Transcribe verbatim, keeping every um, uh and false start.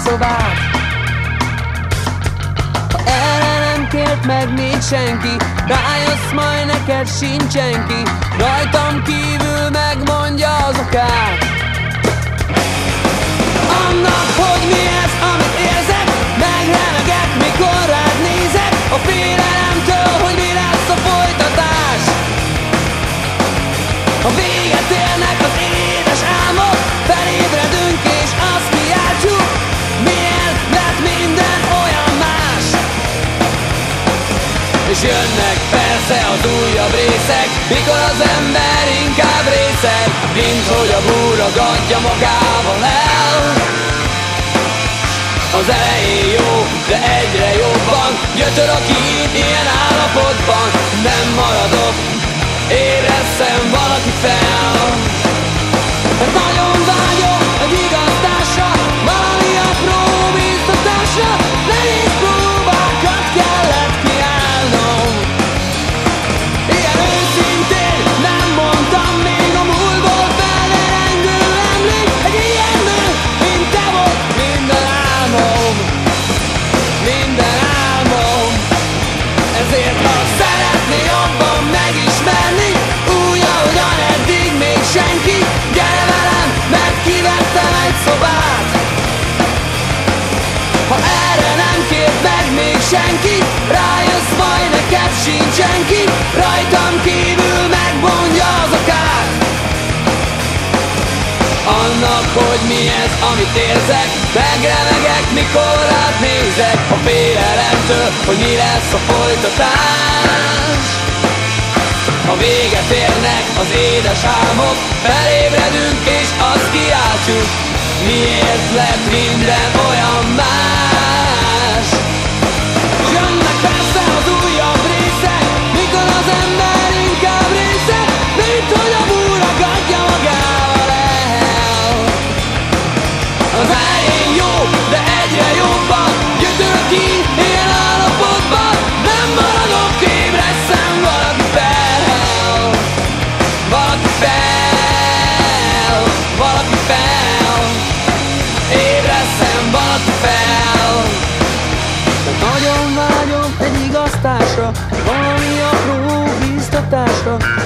szobát. Ha erre nem kért meg még senki, rájössz, majd neked sincsen ki, rajtam kívül megmondja az okát annak, hogy mi ez, amit érzek. Megremegek, mikor rád nézek, a félelemtől, hogy mi lesz a folytatás. Ha véget érnek az édes álmok, felébredünk és azt kiáltjuk, miért lett minden olyan más. És jönnek persze az újabb részek, mikor az ember inkább részeg, mint hogy a búr ragadja magával el. Az elején jó, de egyre jobban gyötör a kín ilyen állapotban. Nem maradok, éresszem valaki fel. Hát nagyon vágyom egy igaztásra, valami apró biztatásra. Nehéz próbákat kellett kiállnom. Ilyen őszintén nem mondtam még a múltból felderengő emlék. Egy ilyen nő, mint te volt minden álmom, minden álmom. Ezért ha szeretné jobban megismerni, úgy ahogyan eddig még senki, gyere velem, mert kivettem egy szobát. Ha erre nem kért meg még senki, rájössz, majd neked sincsen ki, rajtam kívül megmondja az okát annak, hogy mi ez, amit érzek. Megremegek, mikor rád nézek, a félelemtől, hogy mi lesz a folytatás. Ha véget érnek az édes álmok, felébredünk és azt kiáltjuk, miért lett minden olyan más. Jönnek persze az újabb részek, mikor az ember inkább részeg, mint hogy a búr ragadja magával el. Az elején jó, de egyre jobban gyötör ki ilyen állapotban. Nem maradok, ébreszem valaki fel, valaki fel, valaki fel, ébreszem valaki fel. De nagyon vágyom egy igaztásra, valami apró biztatásra.